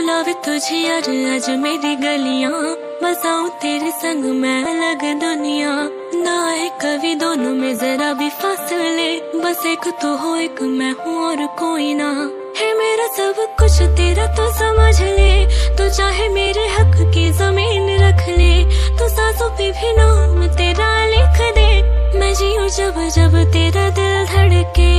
बुलावे तुझे यार आज मेरी गलियां, बसाऊं तेरे संग मैं अलग दुनिया। ना है कभी दोनों में जरा भी फासले, बस एक तू हो एक मैं हूँ और कोई ना है। मेरा सब कुछ तेरा तो समझ ले, तू चाहे मेरे हक की जमीन रख ले। तू सांसों पे भी नाम तेरा लिख दे, मैं जीऊं जब जब तेरा दिल धड़के।